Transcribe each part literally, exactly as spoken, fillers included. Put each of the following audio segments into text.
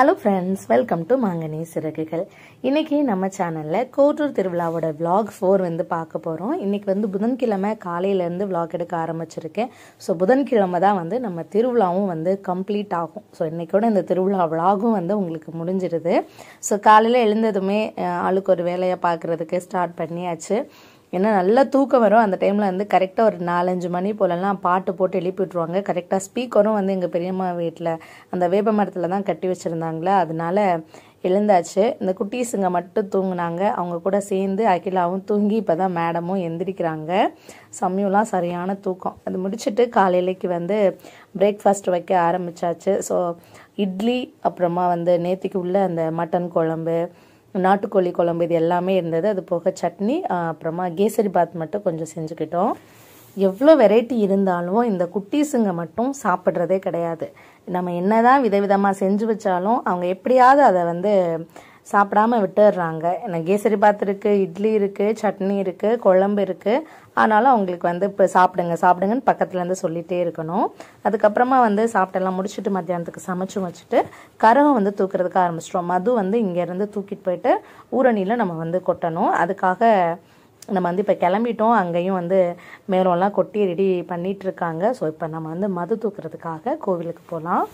Hello friends, welcome to மாங்கனி சிறகுகள். இன்றைக்கி நம்ம சேனலில் கோட்டூர் திருவிழாவோட விளாக் ஃபோர் வந்து பார்க்க போகிறோம். இன்றைக்கி வந்து புதன்கிழமை காலையிலேருந்து விளாக் எடுக்க ஆரம்பிச்சிருக்கேன். ஸோ புதன்கிழமை தான் வந்து நம்ம திருவிழாவும் வந்து கம்ப்ளீட் ஆகும். ஸோ இன்றைக்கோட இந்த திருவிழா விளாகும் வந்து உங்களுக்கு முடிஞ்சிடுது. ஸோ காலையில் எழுந்ததுமே ஆளுக்கு ஒரு வேலையை பார்க்குறதுக்கு ஸ்டார்ட் பண்ணியாச்சு. ஏன்னா நல்லா தூக்கம் வரும். அந்த டைமில் வந்து கரெக்டாக ஒரு நாலஞ்சு மணி போலலாம் பாட்டு போட்டு எழுப்பி விட்ருவாங்க. கரெக்டாக ஸ்பீக்கரும் வந்து எங்கள் பெரியம்மா வீட்டில் அந்த வேப்ப மரத்தில் தான் கட்டி வச்சுருந்தாங்களே, அதனால எழுந்தாச்சு. இந்த குட்டீஸுங்க மட்டும் தூங்குனாங்க. அவங்க கூட சேர்ந்து அகிலாவும் தூங்கி இப்போ தான் மேடமும் எந்திரிக்கிறாங்க. சமயம்லாம் சரியான தூக்கம். அது முடிச்சுட்டு காலையிலைக்கு வந்து பிரேக்ஃபாஸ்ட் வைக்க ஆரம்பித்தாச்சு. ஸோ இட்லி, அப்புறமா வந்து நேற்றுக்கு உள்ள அந்த மட்டன் குழம்பு, நாட்டுக்கோழி குழம்பு, இது எல்லாமே இருந்தது. அது போக சட்னி, அப்புறமா கேசரி பாத் மட்டும் கொஞ்சம் செஞ்சுக்கிட்டோம். எவ்வளோ வெரைட்டி இருந்தாலும் இந்த குட்டீஸுங்க மட்டும் சாப்பிட்றதே கிடையாது. நம்ம என்ன தான் விதவிதமாக செஞ்சு வச்சாலும் அவங்க எப்படியாவது அதை வந்து சாப்பிடாம விட்டுடுறாங்க. எனக்கு கேசரி பாத் இருக்குது, இட்லி இருக்குது, சட்னி இருக்குது, குழம்பு இருக்குது. ஆனாலும் அவங்களுக்கு வந்து இப்போ சாப்பிடுங்க சாப்பிடுங்கன்னு பக்கத்துலேருந்து சொல்லிகிட்டே இருக்கணும். அதுக்கப்புறமா வந்து சாப்பிட்டெல்லாம் முடிச்சுட்டு மத்தியானத்துக்கு சமைச்சும் வச்சுட்டு கரகம் வந்து தூக்குறதுக்கு ஆரம்பிச்சிட்டோம். மது வந்து இங்கேருந்து தூக்கிட்டு போயிட்டு ஊரணியில் நம்ம வந்து கொட்டணும். அதுக்காக நம்ம வந்து இப்போ கிளம்பிட்டோம். அங்கேயும் வந்து மேலம்லாம் கொட்டி ரெடி பண்ணிட்டு இருக்காங்க. ஸோ இப்போ நம்ம வந்து மது தூக்குறதுக்காக கோவிலுக்கு போகலாம்.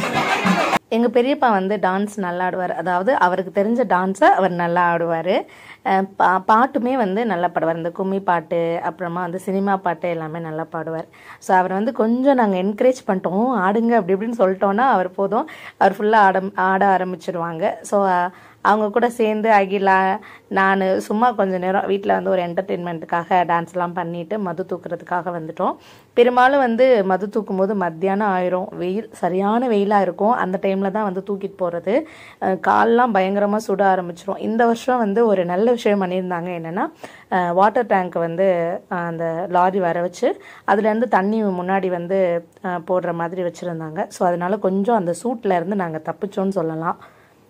எங்கள் பெரியப்பா வந்து டான்ஸ் நல்லா ஆடுவார். அதாவது அவருக்கு தெரிஞ்ச டான்ஸை அவர் நல்லா ஆடுவார். பா பாட்டுமே வந்து நல்லா பாடுவார். இந்த கும்மி பாட்டு அப்புறமா வந்து சினிமா பாட்டு எல்லாமே நல்லா பாடுவார். ஸோ அவர் வந்து கொஞ்சம் நாங்கள் என்கரேஜ் பண்ணிட்டோம், ஆடுங்க அப்படி இப்படின்னு சொல்லிட்டோன்னா அவர் போதும், அவர் ஃபுல்லாக ஆட ஆட ஆரம்பிச்சிடுவாங்க. ஸோ அவங்க கூட சேர்ந்து அகிலா நான் சும்மா கொஞ்சம் நேரம் வீட்டில் வந்து ஒரு என்டர்டெயின்மெண்ட்டுக்காக டான்ஸ்லாம் பண்ணிவிட்டு மது தூக்குறதுக்காக வந்துட்டோம். பெரும்பாலும் வந்து மது தூக்கும் போது மத்தியானம் ஆயிரும், வெயில் சரியான வெயிலாக இருக்கும். அந்த டைமில் தான் வந்து தூக்கிட்டு போகிறது. கால்லாம் பயங்கரமாக சுட ஆரம்பிச்சிரும். இந்த வருஷம் வந்து ஒரு நல்ல விஷயம் பண்ணியிருந்தாங்க. என்னென்னா வாட்டர் டேங்க் வந்து அந்த லாரி வர வச்சு அதுலேருந்து தண்ணி முன்னாடி வந்து போடுற மாதிரி வச்சுருந்தாங்க. ஸோ அதனால் கொஞ்சம் அந்த சூட்டில் இருந்து நாங்கள் தப்பிச்சோன்னு சொல்லலாம்.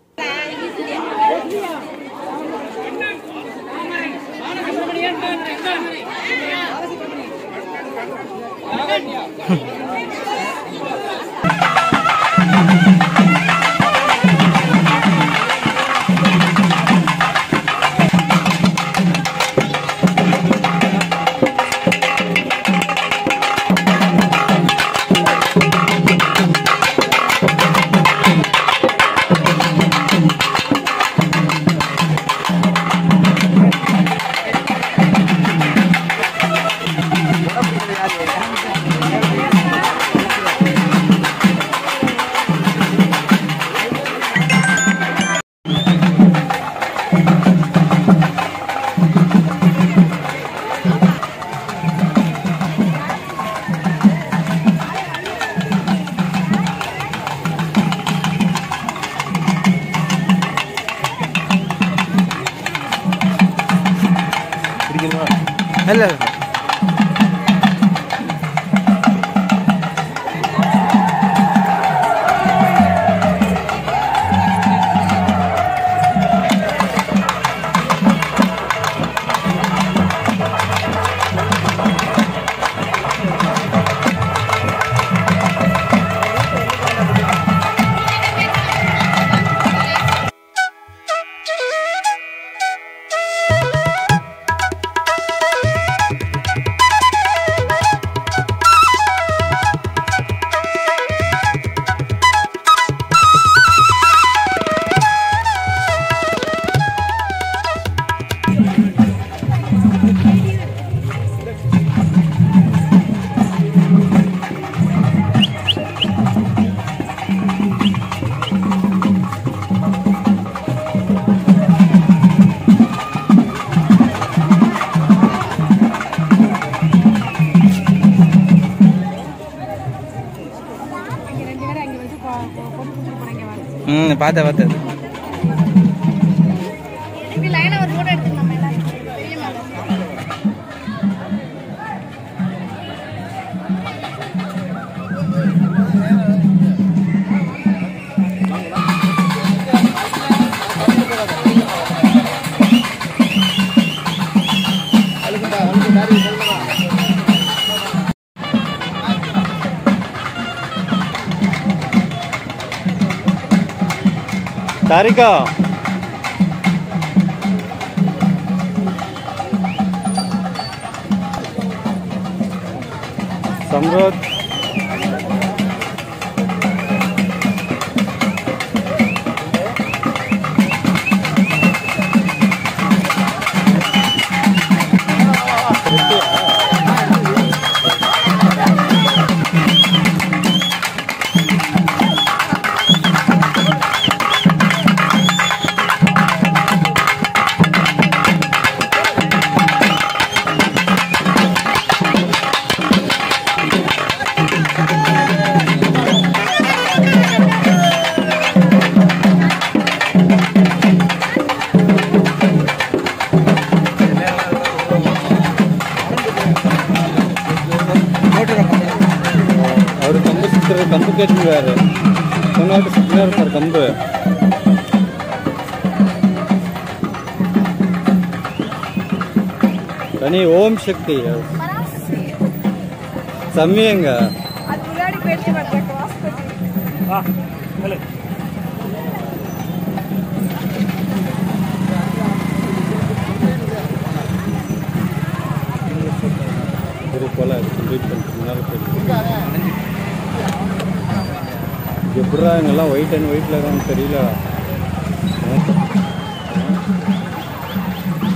Hello. ம் பார்த்தேன் பார்த்தேன் तारिका समृद्ध कंबु केट्टिनारु सोनाटु सिग्नल फॉर कंबु कनी ओम शक्ति सम्यंगा ಅದು ಮುರಾಡಿ ಪೇಟೆ ಬರ್ತಾ ಕ್ರಾಸ್ ಕೊಟ್ಟಿ ಹಾ ಹೇಳಿ ಇದು ಕೋಲ ಕಂಪ್ಲೀಟ್ பண்ணினால எப்படா எல்லாம் ஒயிட் அண்ட் ஒயிட்ல தான் தெரியல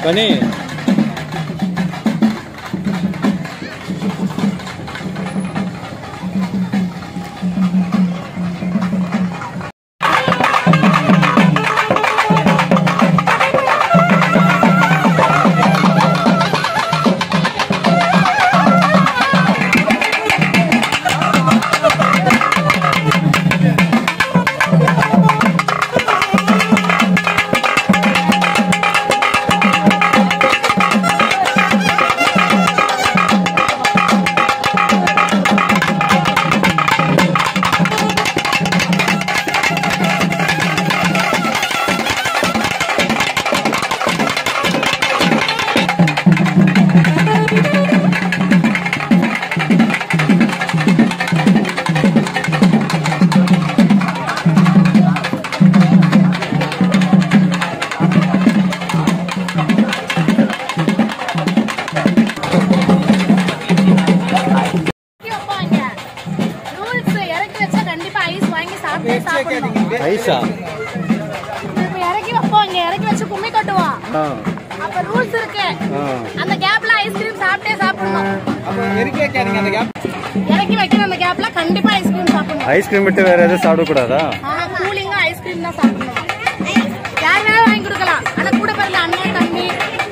பனி ஐஸா இறக்கி வைப்போம். இங்க இறக்கி வச்சு கும்மி கட்டுவோம். அப்ப ரூல்ஸ் இருக்கு. அந்த கேப்ல ஐஸ்கிரீம் சாப்பிட்டே சாப்பிடணும். அப்ப இறக்கி வைக்காதீங்க அந்த கேப். இறக்கி வைக்கிற அந்த கேப்ல கண்டிப்பா ஐஸ்கிரீம் சாப்பிடணும். ஐஸ்கிரீம் விட்டு வேற எதுவும் சாப்பிட கூடாதா? கூலிங்கா ஐஸ்கிரீம் தான் சாப்பிடணும். யார் வேணா வாங்கி கொடுக்கலாம். ஆனா கூட பிறந்த அண்ணன் தம்பி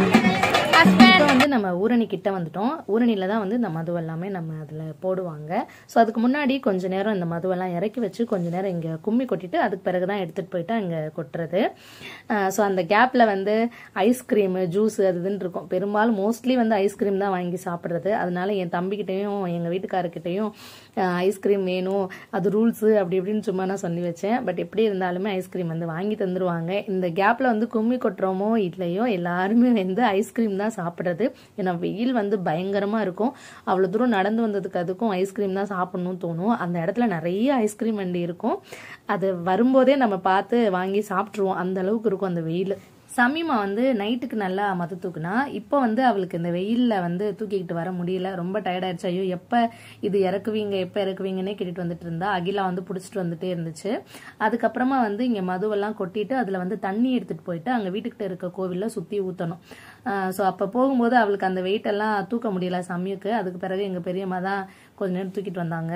வந்து நம்ம ஊரணி கிட்ட வந்துட்டோம். ஊரணியில தான் வந்து இந்த மது எல்லாமே நம்ம அதில் போடுவாங்க. ஸோ அதுக்கு முன்னாடி கொஞ்ச நேரம் இந்த மதுவெல்லாம் இறக்கி வச்சு கொஞ்ச நேரம் இங்கே கும்மி கொட்டிட்டு அதுக்கு பிறகு தான் எடுத்துகிட்டு போயிட்டு அங்கே கொட்டுறது. ஸோ அந்த கேப்பில் வந்து ஐஸ்கிரீமு ஜூஸு அது இதுன்னு இருக்கும். பெரும்பாலும் மோஸ்ட்லி வந்து ஐஸ்கிரீம் தான் வாங்கி சாப்பிட்றது. அதனால என் தம்பிக்கிட்டையும் எங்கள் வீட்டுக்காரர்கிட்டையும் ஐஸ்கிரீம் வேணும், அது ரூல்ஸு அப்படி இப்படின்னு சும்மா நான் சொல்லி வச்சேன். பட் எப்படி இருந்தாலுமே ஐஸ்கிரீம் வந்து வாங்கி தந்துடுவாங்க. இந்த கேப்பில் வந்து கும்மி கொட்டுறோமோ இல்லையோ எல்லாருமே வந்து ஐஸ்கிரீம் தான் சாப்பிட்றது. ஏன்னா வெயில் வந்து பயங்கரமாக இருக்கும். அவ்வளோ தூரம் நடந்து வந்ததுக்கு அதுக்கும் ஐஸ்கிரீம் தான் சாப்பிட்ணும்னு தோணும். அந்த இடத்துல நிறைய ஐஸ்கிரீம் வண்டி இருக்கும். அது வரும்போதே நம்ம பார்த்து வாங்கி சாப்பிட்ருவோம். அந்த அளவுக்கு இருக்கும் அந்த வெயில். சமீமா வந்து நைட்டுக்கு நல்லா மது தூக்குனா, இப்போ வந்து அவளுக்கு இந்த வெயிலில் வந்து தூக்கிக்கிட்டு வர முடியல. ரொம்ப டயர்டாயிடுச்சு. ஐயோ எப்போ இது இறக்குவீங்க எப்போ இறக்குவீங்கன்னே கேட்டுட்டு வந்துட்டு இருந்தா. அகிலா வந்து பிடிச்சிட்டு வந்துட்டே இருந்துச்சு. அதுக்கப்புறமா வந்து இங்கே மதுவெல்லாம் கொட்டிட்டு அதில் வந்து தண்ணி எடுத்துகிட்டு போயிட்டு அங்கே வீட்டுக்கிட்ட இருக்க கோவிலில் சுற்றி ஊற்றணும். ஸோ அப்போ போகும்போது அவளுக்கு அந்த வெயிட்டெல்லாம் தூக்க முடியல சமயக்கு. அதுக்கு பிறகு எங்கள் பெரியம்மா தான் கொஞ்ச நேரம் தூக்கிட்டு வந்தாங்க.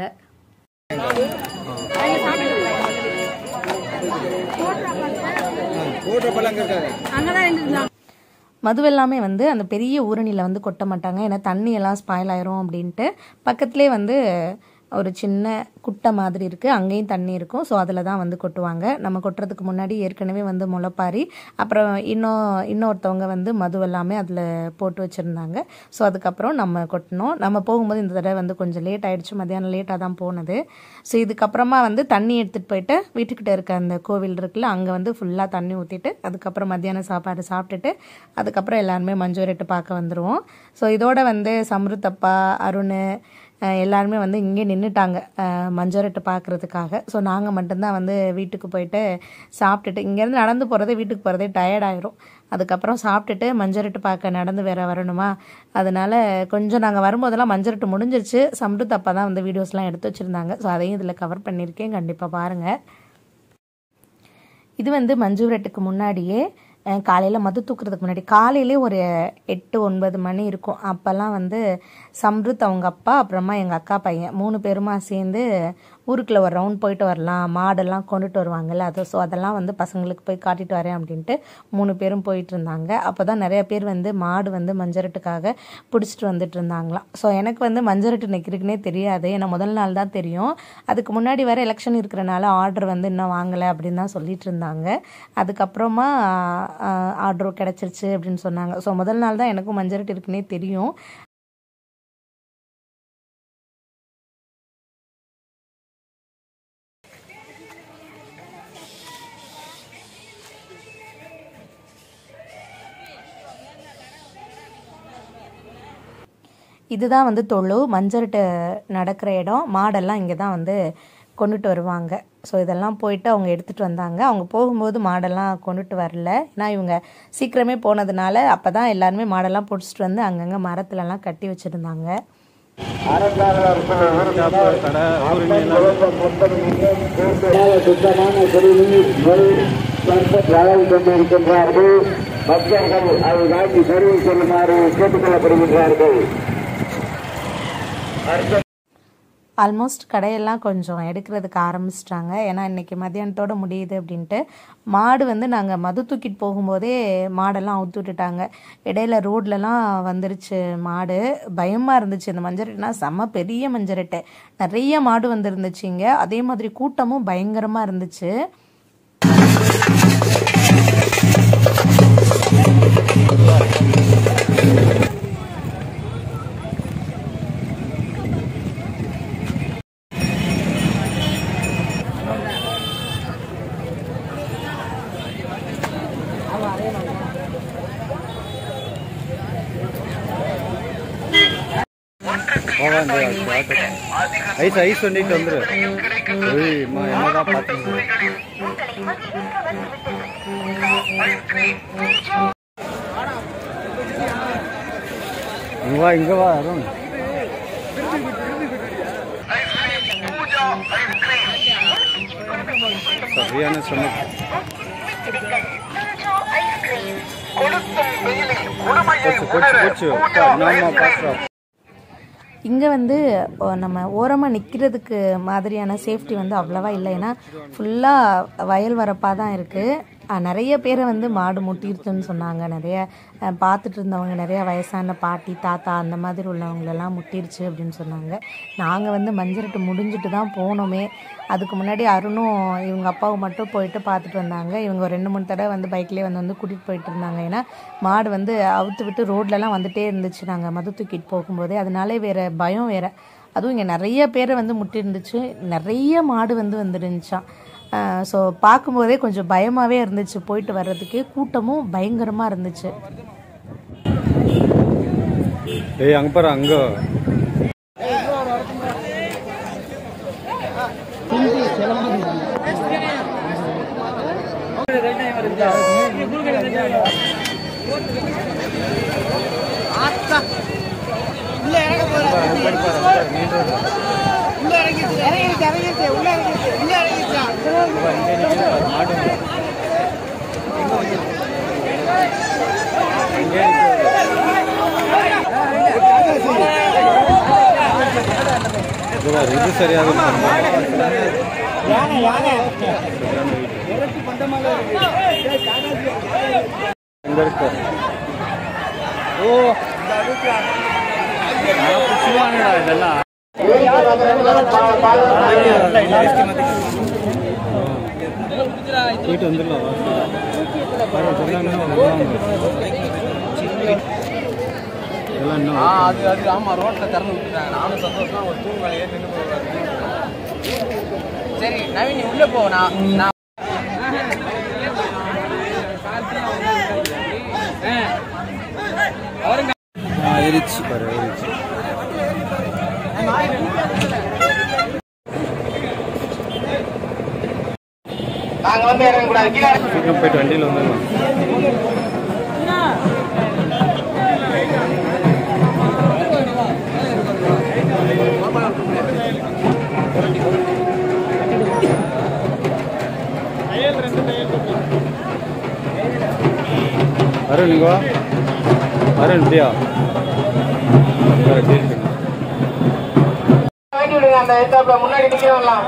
மதுவெல்லாமே வந்து அந்த பெரிய ஊரணியில் வந்து கொட்ட மாட்டாங்க. ஏன்னா தண்ணி எல்லாம் ஸ்பாயில் ஆயிரும் அப்படின்ட்டு பக்கத்துலேயே வந்து ஒரு சின்ன குட்டை மாதிரி இருக்குது, அங்கேயும் தண்ணி இருக்கும். ஸோ அதில் தான் வந்து கொட்டுவாங்க. நம்ம கொட்டுறதுக்கு முன்னாடி ஏற்கனவே வந்து முளைப்பாரி அப்புறம் இன்னும் இன்னொருத்தவங்க வந்து மதுவெல்லாமே அதில் போட்டு வச்சுருந்தாங்க. ஸோ அதுக்கப்புறம் நம்ம கொட்டினோம். நம்ம போகும்போது இந்த தடவை வந்து கொஞ்சம் லேட் ஆகிடுச்சு, மத்தியானம் லேட்டாக தான் போனது. ஸோ இதுக்கப்புறமா வந்து தண்ணி எடுத்துகிட்டு போயிட்டு வீட்டுக்கிட்ட இருக்க அந்த கோவில் இருக்குல்ல, அங்கே வந்து ஃபுல்லாக தண்ணி ஊற்றிட்டு அதுக்கப்புறம் மத்தியானம் சாப்பாடு சாப்பிட்டுட்டு அதுக்கப்புறம் எல்லாருமே மஞ்சூரட்டு பார்க்க வந்துடுவோம். ஸோ இதோட வந்து சம்ருத்தப்பா அருண் எல்லாருமே வந்து இங்கே நின்றுட்டாங்க மஞ்சரட்டு பார்க்குறதுக்காக. ஸோ நாங்கள் மட்டும்தான் வந்து வீட்டுக்கு போயிட்டு சாப்பிட்டுட்டு, இங்கேருந்து நடந்து போகிறதே வீட்டுக்கு போகிறதே டயர்டாயிரும். அதுக்கப்புறம் சாப்பிட்டுட்டு மஞ்சரட்டு பார்க்க நடந்து வேற வரணுமா, அதனால கொஞ்சம் நாங்கள் வரும்போதெல்லாம் மஞ்சரட்டு முடிஞ்சிருச்சு. சம்ருத்தப்பா தான் வந்து வீடியோஸ்லாம் எடுத்து வச்சுருந்தாங்க. ஸோ அதையும் இதில் கவர் பண்ணியிருக்கேன், கண்டிப்பாக பாருங்கள். இது வந்து மஞ்சூரட்டுக்கு முன்னாடியே காலையில் மது தூக்குறதுக்கு முன்னாடி காலையிலே ஒரு எட்டு ஒன்பது மணி இருக்கும். அப்போல்லாம் வந்து சம்ருத் அவங்க அப்பா அப்புறமா எங்கள் அக்கா பையன் மூணு பேருமா சேர்ந்து ஊருக்குள்ளே ஒரு ரவுண்ட் போயிட்டு வரலாம், மாடெல்லாம் கொண்டுட்டு வருவாங்கல்ல அது. ஸோ அதெல்லாம் வந்து பசங்களுக்கு போய் காட்டிட்டு வரேன் அப்படின்ட்டு மூணு பேரும் போயிட்டு இருந்தாங்க. அப்போ தான் நிறைய பேர் வந்து மாடு வந்து மஞ்சரட்டுக்காக பிடிச்சிட்டு வந்துட்டு இருந்தாங்களாம். ஸோ எனக்கு வந்து மஞ்சரட்டு நிற்கிறதுக்குனே தெரியாது, ஏன்னா முதல் நாள் தான் தெரியும். அதுக்கு முன்னாடி வேறு எலெக்ஷன் இருக்கிறனால ஆர்டர் வந்து இன்னும் வாங்கலை அப்படின்னு தான் சொல்லிட்டு இருந்தாங்க. அதுக்கப்புறமா ஆர்டர் கிடச்சிருச்சு அப்படின்னு சொன்னாங்க. ஸோ முதல் நாள் தான் எனக்கும் மஞ்சரட்டு இருக்குன்னே தெரியும். இதுதான் வந்து தொழு, மஞ்சரட்டு நடக்கிற இடம். மாடெல்லாம் இங்கே தான் வந்து கொண்டுட்டு வருவாங்க. ஸோ இதெல்லாம் போயிட்டு அவங்க எடுத்துகிட்டு வந்தாங்க. அவங்க போகும்போது மாடெல்லாம் கொண்டுட்டு வரல, ஏன்னா இவங்க சீக்கிரமே போனதுனால அப்போ தான் எல்லாருமே மாடெல்லாம் பிடிச்சிட்டு வந்து அங்கங்கே மரத்துலலாம் கட்டி வச்சுருந்தாங்க. சுத்தமான குடிநீர் கொண்டிருக்கின்றார்கள். பக்தர்கள் அதை வாங்கி கருவி செல்லுமாறு கேட்டுக் கொள்ளப்படுகின்றார்கள். ஆல்மோஸ்ட் கடையெல்லாம் கொஞ்சம் எடுக்கிறதுக்கு ஆரம்பிச்சிட்டாங்க. ஏன்னா இன்றைக்கி மதியானத்தோடு முடியுது அப்படின்ட்டு. மாடு வந்து நாங்கள் மது தூக்கிட்டு போகும்போதே மாடெல்லாம் அவுத்து விட்டுட்டாங்க. இடையில ரோட்லலாம் வந்துருச்சு மாடு. பயமாக இருந்துச்சு. இந்த மஞ்சரட்டைனா செம்ம பெரிய மஞ்சரட்டை, நிறைய மாடு வந்துருந்துச்சுங்க. அதே மாதிரி கூட்டமும் பயங்கரமாக இருந்துச்சு. ஐஸ் ஐஸ் சொல்லிட்டு வந்துரு. என்னதான் பார்த்து இங்க வா இங்க வா அருண். சரியான சொன்ன இங்கே வந்து நம்ம ஓரமாக நிற்கிறதுக்கு மாதிரியான சேஃப்டி வந்து அவ்வளோவா இல்லை. ஏன்னா ஃபுல்லாக வயல் வரப்பாக தான் இருக்குது. நிறைய பேரை வந்து மாடு முட்டிருச்சுன்னு சொன்னாங்க. நிறைய பார்த்துட்டு இருந்தவங்க, நிறைய வயசான பாட்டி தாத்தா அந்த மாதிரி உள்ளவங்களெல்லாம் முட்டிருச்சு அப்படின்னு சொன்னாங்க. நாங்கள் வந்து மஞ்சரட்டு முடிஞ்சிட்டு தான் போனோமே. அதுக்கு முன்னாடி அருணும் இவங்க அப்பாவும் மட்டும் போயிட்டு பார்த்துட்டு வந்தாங்க. இவங்க ரெண்டு மூணு தடவை வந்து பைக்லேயே வந்து வந்து கூட்டிகிட்டு போயிட்டு இருந்தாங்க. ஏன்னா மாடு வந்து அவுத்து விட்டு ரோட்லலாம் வந்துகிட்டே இருந்துச்சு நாங்கள் மது தூக்கிட்டு போகும்போதே. அதனாலே வேறு பயம் வேறு. அதுவும் இங்கே நிறைய பேரை வந்து முட்டி இருந்துச்சு. நிறைய மாடு வந்து வந்துருந்துச்சான். ஸோ பார்க்கும்போதே கொஞ்சம் பயமாகவே இருந்துச்சு போயிட்டு வர்றதுக்கு. கூட்டமும் பயங்கரமாக இருந்துச்சு. ஏய் அங்க பாரு அங்க இது சரியாக ஓ இதெல்லாம் போயிட்டு வந்துடலாம். அது அது ஆமா ரோட்ல திறந்து விட்டுட்டாங்க. நானும் சந்தோஷமா ஒரு தூங்கலையே நின்று போவாரு. சரி நவீன் நீ உள்ள போ. நான் நான் ஏறிச்சு பாரு ஏறிச்சு. நாங்க வந்து இறங்க கூடாது. சீக்கிரம் போயிட்டு வண்டியில் வந்துடலாம். அருண் இங்க வா. அருண் இப்படியா அந்த எத்தாப்ல முன்னாடி நிக்கலாம்.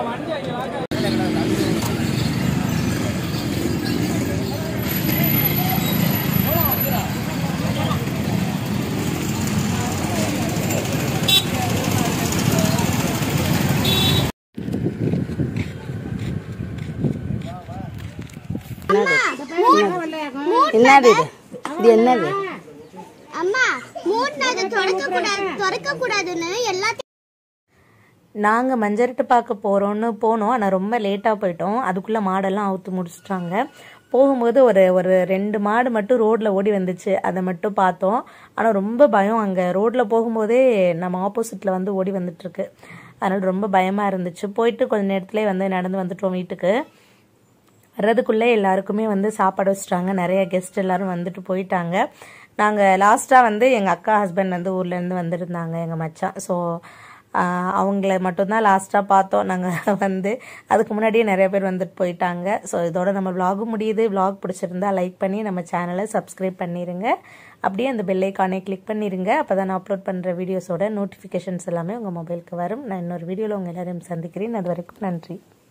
என்னது இது? இது என்னது? அம்மா மூணாவது தொடக்க கூடாது தொடக்க கூடாதுன்னு எல்லாத்தையும் நாங்கள் மஞ்சரட்டு பார்க்க போகிறோன்னு போனோம். ஆனால் ரொம்ப லேட்டாக போயிட்டோம். அதுக்குள்ளே மாடெல்லாம் அவுத்து முடிச்சிட்டாங்க. போகும்போது ஒரு ஒரு ரெண்டு மாடு மட்டும் ரோட்டில் ஓடி வந்துச்சு. அதை மட்டும் பார்த்தோம். ஆனால் ரொம்ப பயம். அங்கே ரோட்டில் போகும்போதே நம்ம ஆப்போசிட்டில் வந்து ஓடி வந்துட்டுருக்கு. அதனால் ரொம்ப பயமாக இருந்துச்சு. போயிட்டு கொஞ்சம் நேரத்துலேயே வந்து நடந்து வந்துட்டோம் வீட்டுக்கு. வர்றதுக்குள்ளே எல்லாருக்குமே வந்து சாப்பாடு வச்சுட்டாங்க. நிறைய கெஸ்ட் எல்லோரும் வந்துட்டு போயிட்டாங்க. நாங்கள் லாஸ்ட்டாக வந்து எங்கள் அக்கா ஹஸ்பண்ட் வந்து ஊர்லேருந்து வந்துருந்தாங்க, எங்கள் மச்சான். ஸோ அவங்கள மட்டும்தான் லாஸ்ட்டாக பார்த்தோம் நாங்கள் வந்து. அதுக்கு முன்னாடியே நிறைய பேர் வந்துட்டு போயிட்டாங்க. ஸோ இதோட நம்ம விலாகும் முடியுது. விலாக் பிடிச்சிருந்தா லைக் பண்ணி நம்ம சேனலை சப்ஸ்கிரைப் பண்ணிடுங்க. அப்படியே அந்த பெல் ஐக்கானை கிளிக் பண்ணிடுங்க. அப்போ தான் நான் அப்லோட் பண்ணுற வீடியோஸோட நோட்டிஃபிகேஷன்ஸ் எல்லாமே உங்கள் மொபைலுக்கு வரும். நான் இன்னொரு வீடியோவில் உங்கள் எல்லாரையும் சந்திக்கிறேன். அது வரைக்கும் நன்றி.